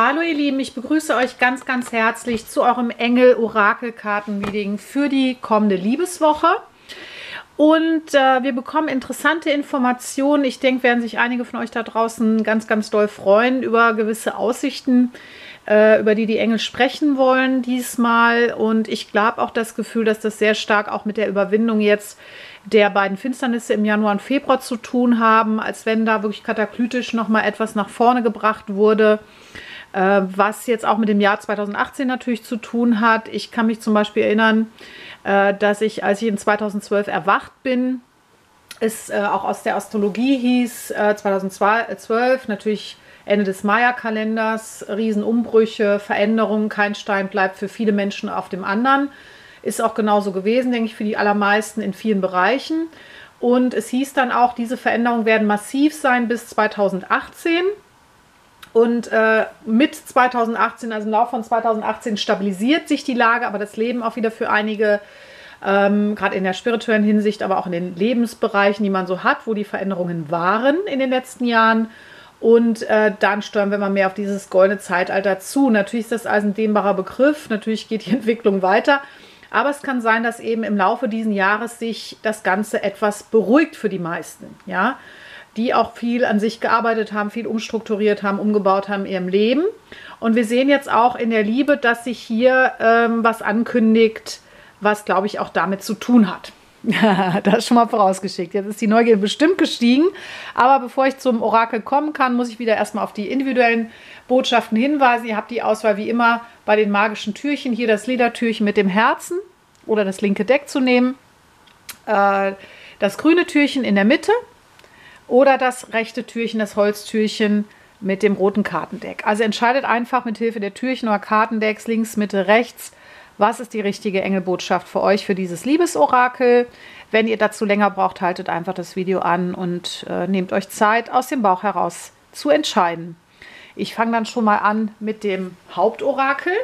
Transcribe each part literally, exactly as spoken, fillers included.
Hallo ihr Lieben, ich begrüße euch ganz, ganz herzlich zu eurem Engel-Orakel-Karten-Reading für die kommende Liebeswoche. Und äh, wir bekommen interessante Informationen. Ich denke, werden sich einige von euch da draußen ganz, ganz doll freuen über gewisse Aussichten, äh, über die die Engel sprechen wollen diesmal. Und ich glaube auch das Gefühl, dass das sehr stark auch mit der Überwindung jetzt der beiden Finsternisse im Januar und Februar zu tun haben, als wenn da wirklich kataklysmisch nochmal etwas nach vorne gebracht wurde, äh, was jetzt auch mit dem Jahr zweitausendachtzehn natürlich zu tun hat. Ich kann mich zum Beispiel erinnern, äh, dass ich, als ich in zweitausendzwölf erwacht bin, es äh, auch aus der Astrologie hieß, äh, zweitausendzwölf, natürlich Ende des Maya-Kalenders, Riesenumbrüche, Veränderungen, kein Stein bleibt für viele Menschen auf dem anderen. Ist auch genauso gewesen, denke ich, für die allermeisten in vielen Bereichen. Und es hieß dann auch, diese Veränderungen werden massiv sein bis zweitausendachtzehn. Und äh, mit zweitausendachtzehn, also im Laufe von zweitausendachtzehn, stabilisiert sich die Lage, aber das Leben auch wieder für einige, ähm, gerade in der spirituellen Hinsicht, aber auch in den Lebensbereichen, die man so hat, wo die Veränderungen waren in den letzten Jahren. Und äh, dann steuern wir mal mehr auf dieses goldene Zeitalter zu. Natürlich ist das also ein dehnbarer Begriff, natürlich geht die Entwicklung weiter. Aber es kann sein, dass eben im Laufe dieses Jahres sich das Ganze etwas beruhigt für die meisten, ja, die auch viel an sich gearbeitet haben, viel umstrukturiert haben, umgebaut haben in ihrem Leben. Und wir sehen jetzt auch in der Liebe, dass sich hier ähm, was ankündigt, was, glaube ich, auch damit zu tun hat. Das ist schon mal vorausgeschickt. Jetzt ist die Neugier bestimmt gestiegen. Aber bevor ich zum Orakel kommen kann, muss ich wieder erstmal auf die individuellen Botschaften hinweisen. Ihr habt die Auswahl wie immer bei den magischen Türchen. Hier das Ledertürchen mit dem Herzen oder das linke Deck zu nehmen. Äh, das grüne Türchen in der Mitte oder das rechte Türchen, das Holztürchen mit dem roten Kartendeck. Also entscheidet einfach mit Hilfe der Türchen oder Kartendecks links, Mitte, rechts, was ist die richtige Engelbotschaft für euch für dieses Liebesorakel. Wenn ihr dazu länger braucht, haltet einfach das Video an und äh, nehmt euch Zeit, aus dem Bauch heraus zu entscheiden. Ich fange dann schon mal an mit dem Hauptorakel.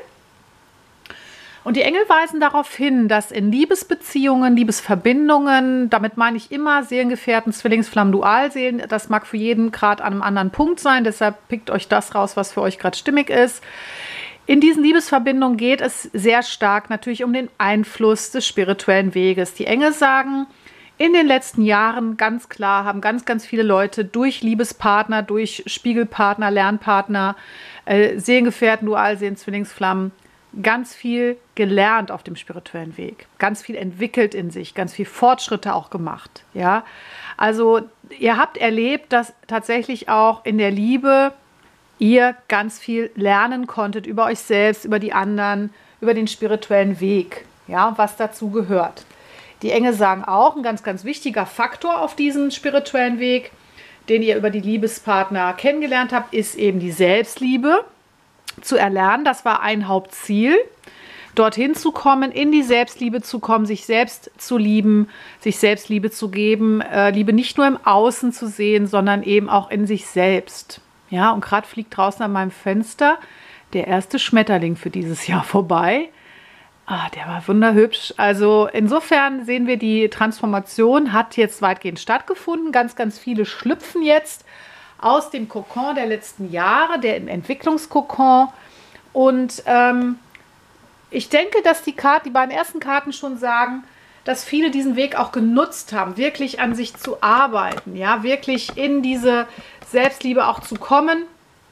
Und die Engel weisen darauf hin, dass in Liebesbeziehungen, Liebesverbindungen, damit meine ich immer Seelengefährten, Zwillingsflammen, Dualseelen, das mag für jeden gerade an einem anderen Punkt sein, deshalb pickt euch das raus, was für euch gerade stimmig ist. In diesen Liebesverbindungen geht es sehr stark natürlich um den Einfluss des spirituellen Weges. Die Engel sagen, in den letzten Jahren ganz klar haben ganz, ganz viele Leute durch Liebespartner, durch Spiegelpartner, Lernpartner, äh, Seelengefährten, Dualseelen, Zwillingsflammen ganz viel gelernt auf dem spirituellen Weg, ganz viel entwickelt in sich, ganz viel Fortschritte auch gemacht. Ja? Also ihr habt erlebt, dass tatsächlich auch in der Liebe ihr ganz viel lernen konntet über euch selbst, über die anderen, über den spirituellen Weg, ja, was dazu gehört. Die Engel sagen auch, ein ganz, ganz wichtiger Faktor auf diesem spirituellen Weg, den ihr über die Liebespartner kennengelernt habt, ist eben die Selbstliebe zu erlernen. Das war ein Hauptziel, dorthin zu kommen, in die Selbstliebe zu kommen, sich selbst zu lieben, sich Selbstliebe zu geben, äh, Liebe nicht nur im Außen zu sehen, sondern eben auch in sich selbst. Ja, und gerade fliegt draußen an meinem Fenster der erste Schmetterling für dieses Jahr vorbei. Ah, der war wunderhübsch. Also insofern sehen wir, die Transformation hat jetzt weitgehend stattgefunden. Ganz, ganz viele schlüpfen jetzt aus dem Kokon der letzten Jahre, der Entwicklungskokon. Und ähm, ich denke, dass die Karten, die beiden ersten Karten schon sagen, dass viele diesen Weg auch genutzt haben, wirklich an sich zu arbeiten, ja, wirklich in diese Selbstliebe auch zu kommen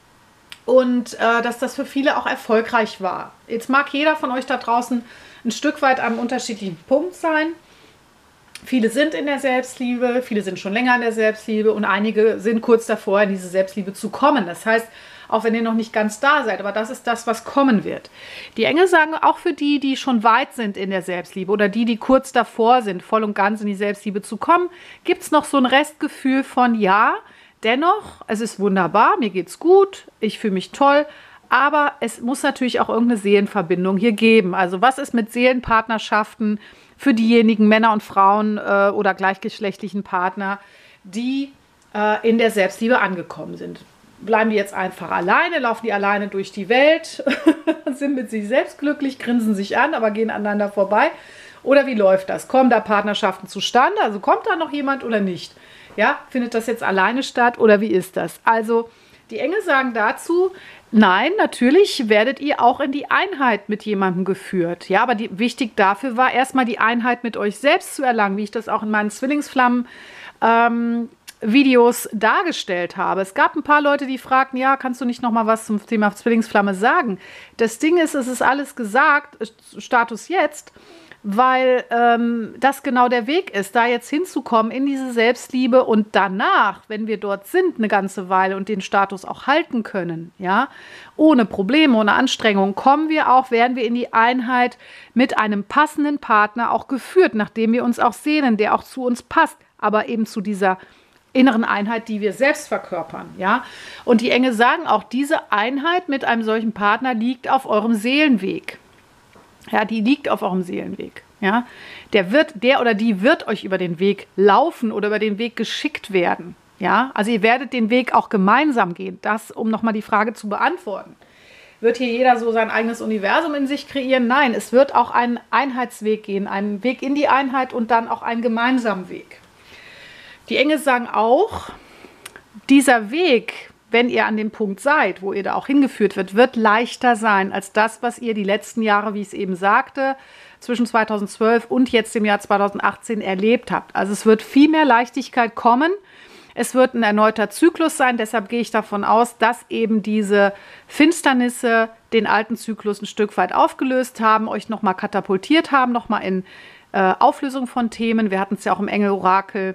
und äh, dass das für viele auch erfolgreich war. Jetzt mag jeder von euch da draußen ein Stück weit am unterschiedlichen Punkt sein. Viele sind in der Selbstliebe, viele sind schon länger in der Selbstliebe und einige sind kurz davor, in diese Selbstliebe zu kommen. Das heißt, auch wenn ihr noch nicht ganz da seid, aber das ist das, was kommen wird. Die Engel sagen auch für die, die schon weit sind in der Selbstliebe oder die, die kurz davor sind, voll und ganz in die Selbstliebe zu kommen, gibt es noch so ein Restgefühl von, ja, dennoch, es ist wunderbar, mir geht's gut, ich fühle mich toll, aber es muss natürlich auch irgendeine Seelenverbindung hier geben. Also was ist mit Seelenpartnerschaften für diejenigen Männer und Frauen äh, oder gleichgeschlechtlichen Partner, die äh, in der Selbstliebe angekommen sind? Bleiben die jetzt einfach alleine, laufen die alleine durch die Welt, sind mit sich selbst glücklich, grinsen sich an, aber gehen aneinander vorbei? Oder wie läuft das? Kommen da Partnerschaften zustande? Also kommt da noch jemand oder nicht? Ja, findet das jetzt alleine statt oder wie ist das? Also die Engel sagen dazu, Nein, natürlich werdet ihr auch in die Einheit mit jemandem geführt. Ja, aber die, wichtig dafür war erstmal die Einheit mit euch selbst zu erlangen, wie ich das auch in meinen Zwillingsflammen ähm, Videos dargestellt habe. Es gab ein paar Leute, die fragten, ja, kannst du nicht noch mal was zum Thema Zwillingsflamme sagen? Das Ding ist, es ist alles gesagt, Status jetzt, weil ähm, das genau der Weg ist, da jetzt hinzukommen in diese Selbstliebe und danach, wenn wir dort sind eine ganze Weile und den Status auch halten können, ja, ohne Probleme, ohne Anstrengung, kommen wir auch, werden wir in die Einheit mit einem passenden Partner auch geführt, nachdem wir uns auch sehnen, der auch zu uns passt, aber eben zu dieser inneren Einheit, die wir selbst verkörpern, ja. Und die Engel sagen auch, diese Einheit mit einem solchen Partner liegt auf eurem Seelenweg. Ja, die liegt auf eurem Seelenweg. Ja, der wird, der oder die wird euch über den Weg laufen oder über den Weg geschickt werden. Ja, also ihr werdet den Weg auch gemeinsam gehen. Das, um nochmal die Frage zu beantworten. Wird hier jeder so sein eigenes Universum in sich kreieren? Nein, es wird auch einen Einheitsweg gehen, einen Weg in die Einheit und dann auch einen gemeinsamen Weg. Die Engel sagen auch, dieser Weg, wenn ihr an dem Punkt seid, wo ihr da auch hingeführt wird, wird leichter sein als das, was ihr die letzten Jahre, wie ich es eben sagte, zwischen zweitausendzwölf und jetzt dem Jahr zweitausendachtzehn erlebt habt. Also es wird viel mehr Leichtigkeit kommen. Es wird ein erneuter Zyklus sein. Deshalb gehe ich davon aus, dass eben diese Finsternisse den alten Zyklus ein Stück weit aufgelöst haben, euch nochmal katapultiert haben, nochmal in äh, Auflösung von Themen. Wir hatten es ja auch im Engelorakel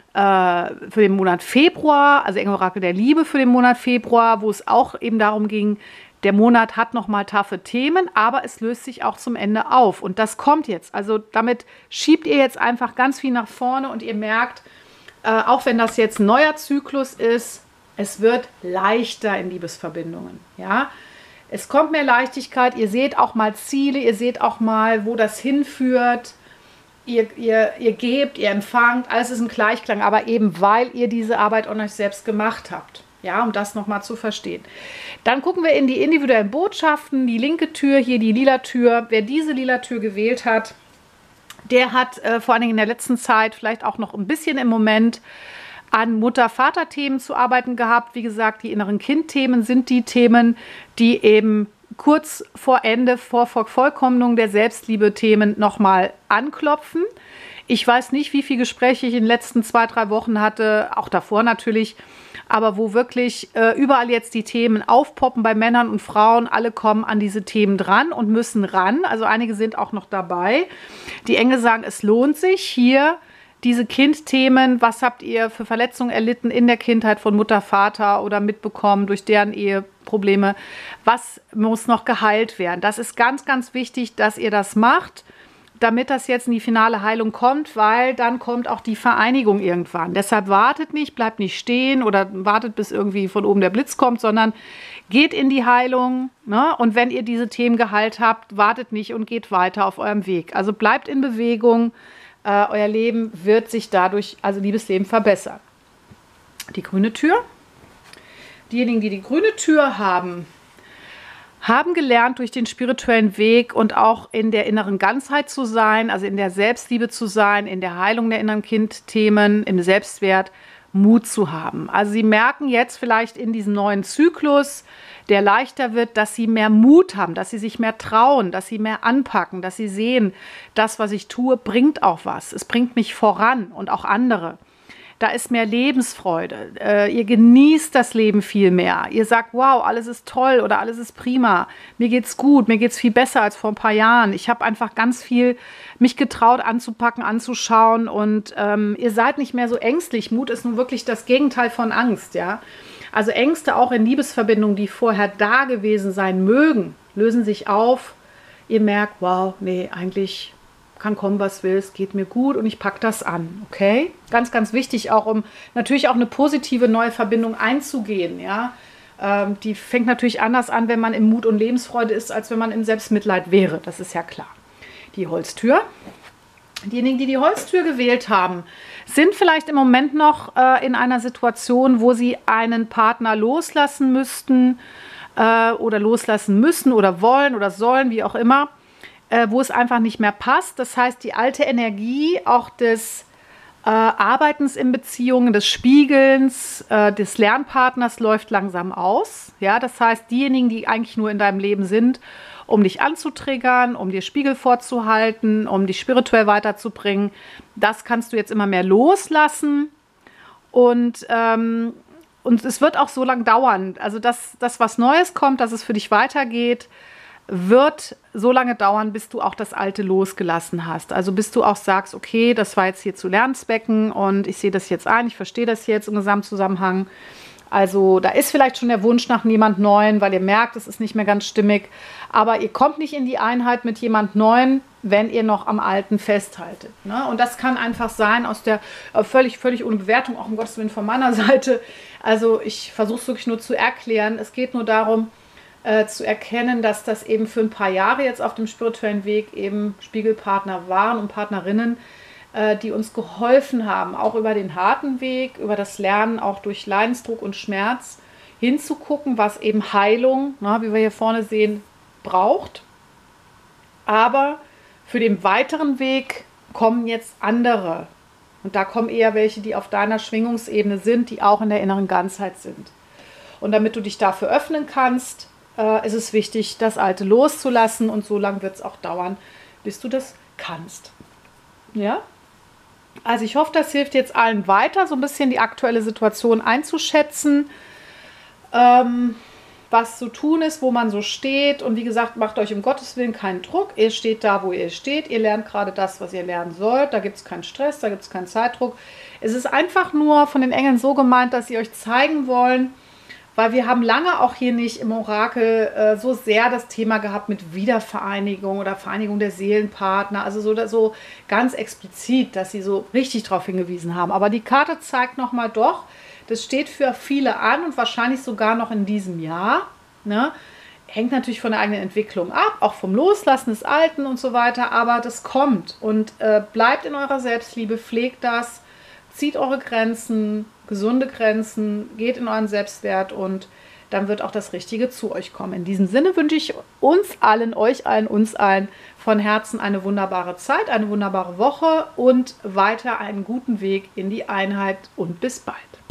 für den Monat Februar, also Engelorakel der Liebe für den Monat Februar, wo es auch eben darum ging, der Monat hat nochmal taffe Themen, aber es löst sich auch zum Ende auf. Und das kommt jetzt. Also damit schiebt ihr jetzt einfach ganz viel nach vorne und ihr merkt, äh, auch wenn das jetzt ein neuer Zyklus ist, es wird leichter in Liebesverbindungen. Ja? Es kommt mehr Leichtigkeit, ihr seht auch mal Ziele, ihr seht auch mal, wo das hinführt. Ihr, ihr, ihr gebt, ihr empfangt, alles ist im Gleichklang, aber eben weil ihr diese Arbeit an euch selbst gemacht habt. Ja, um das nochmal zu verstehen. Dann gucken wir in die individuellen Botschaften, die linke Tür, hier die lila Tür. Wer diese lila Tür gewählt hat, der hat äh, vor allen Dingen in der letzten Zeit vielleicht auch noch ein bisschen im Moment an Mutter-Vater-Themen zu arbeiten gehabt. Wie gesagt, die inneren Kind-Themen sind die Themen, die eben kurz vor Ende, vor Vervollkommnung der Selbstliebe-Themen nochmal anklopfen. Ich weiß nicht, wie viele Gespräche ich in den letzten zwei, drei Wochen hatte, auch davor natürlich, aber wo wirklich äh, überall jetzt die Themen aufpoppen bei Männern und Frauen. Alle kommen an diese Themen dran und müssen ran. Also einige sind auch noch dabei. Die Engel sagen, es lohnt sich hier diese Kindthemen, was habt ihr für Verletzungen erlitten in der Kindheit von Mutter, Vater oder mitbekommen durch deren Eheprobleme, was muss noch geheilt werden. Das ist ganz, ganz wichtig, dass ihr das macht, damit das jetzt in die finale Heilung kommt, weil dann kommt auch die Vereinigung irgendwann. Deshalb wartet nicht, bleibt nicht stehen oder wartet, bis irgendwie von oben der Blitz kommt, sondern geht in die Heilung, ne? Und wenn ihr diese Themen geheilt habt, wartet nicht und geht weiter auf eurem Weg. Also bleibt in Bewegung. Uh, euer Leben wird sich dadurch, also Liebesleben, verbessern. Die grüne Tür. Diejenigen, die die grüne Tür haben, haben gelernt, durch den spirituellen Weg und auch in der inneren Ganzheit zu sein, also in der Selbstliebe zu sein, in der Heilung der inneren Kindthemen, im Selbstwert, Mut zu haben. Also sie merken jetzt vielleicht in diesem neuen Zyklus, der leichter wird, dass sie mehr Mut haben, dass sie sich mehr trauen, dass sie mehr anpacken, dass sie sehen, das, was ich tue, bringt auch was. Es bringt mich voran und auch andere. Da ist mehr Lebensfreude. Äh, ihr genießt das Leben viel mehr. Ihr sagt, wow, alles ist toll oder alles ist prima. Mir geht's gut, mir geht's viel besser als vor ein paar Jahren. Ich habe einfach ganz viel mich getraut anzupacken, anzuschauen und ähm, ihr seid nicht mehr so ängstlich. Mut ist nun wirklich das Gegenteil von Angst, ja. Also Ängste auch in Liebesverbindungen, die vorher da gewesen sein mögen, lösen sich auf. Ihr merkt, wow, nee, eigentlich kann kommen, was will, es geht mir gut und ich packe das an, okay? Ganz, ganz wichtig auch, um natürlich auch eine positive neue Verbindung einzugehen, ja? Ähm, die fängt natürlich anders an, wenn man im Mut und Lebensfreude ist, als wenn man im Selbstmitleid wäre, das ist ja klar. Die Holztür. Diejenigen, die die Holztür gewählt haben, sind vielleicht im Moment noch äh, in einer Situation, wo sie einen Partner loslassen müssten äh, oder loslassen müssen oder wollen oder sollen, wie auch immer, äh, wo es einfach nicht mehr passt. Das heißt, die alte Energie auch des äh, Arbeitens in Beziehungen, des Spiegelns, äh, des Lernpartners läuft langsam aus. Ja, das heißt, diejenigen, die eigentlich nur in deinem Leben sind, um dich anzutriggern, um dir Spiegel vorzuhalten, um dich spirituell weiterzubringen, das kannst du jetzt immer mehr loslassen. Und, ähm, und es wird auch so lange dauern. Also das, das, was Neues kommt, dass es für dich weitergeht, wird so lange dauern, bis du auch das Alte losgelassen hast. Also bis du auch sagst, okay, das war jetzt hier zu Lernzwecken und ich sehe das jetzt ein, ich verstehe das jetzt im Gesamtzusammenhang. Also da ist vielleicht schon der Wunsch nach jemand Neuen, weil ihr merkt, es ist nicht mehr ganz stimmig. Aber ihr kommt nicht in die Einheit mit jemand Neuen, wenn ihr noch am Alten festhaltet. Ne? Und das kann einfach sein aus der, äh, völlig, völlig ohne Bewertung, auch um Gottes Willen von meiner Seite. Also ich versuche es wirklich nur zu erklären. Es geht nur darum, äh, zu erkennen, dass das eben für ein paar Jahre jetzt auf dem spirituellen Weg eben Spiegelpartner waren und Partnerinnen, die uns geholfen haben, auch über den harten Weg, über das Lernen, auch durch Leidensdruck und Schmerz, hinzugucken, was eben Heilung, na, wie wir hier vorne sehen, braucht. Aber für den weiteren Weg kommen jetzt andere. Und da kommen eher welche, die auf deiner Schwingungsebene sind, die auch in der inneren Ganzheit sind. Und damit du dich dafür öffnen kannst, äh, ist es wichtig, das Alte loszulassen. Und so lange wird es auch dauern, bis du das kannst. Ja? Also ich hoffe, das hilft jetzt allen weiter, so ein bisschen die aktuelle Situation einzuschätzen, ähm, was zu tun ist, wo man so steht. Und wie gesagt, macht euch um Gottes Willen keinen Druck. Ihr steht da, wo ihr steht. Ihr lernt gerade das, was ihr lernen sollt. Da gibt es keinen Stress, da gibt es keinen Zeitdruck. Es ist einfach nur von den Engeln so gemeint, dass sie euch zeigen wollen, weil wir haben lange auch hier nicht im Orakel äh, so sehr das Thema gehabt mit Wiedervereinigung oder Vereinigung der Seelenpartner, also so, so ganz explizit, dass sie so richtig darauf hingewiesen haben. Aber die Karte zeigt nochmal doch, das steht für viele an und wahrscheinlich sogar noch in diesem Jahr. Ne? Hängt natürlich von der eigenen Entwicklung ab, auch vom Loslassen des Alten und so weiter, aber das kommt und äh, bleibt in eurer Selbstliebe, pflegt das, zieht eure Grenzen, gesunde Grenzen, geht in euren Selbstwert und dann wird auch das Richtige zu euch kommen. In diesem Sinne wünsche ich uns allen, euch allen, uns allen von Herzen eine wunderbare Zeit, eine wunderbare Woche und weiter einen guten Weg in die Einheit und bis bald.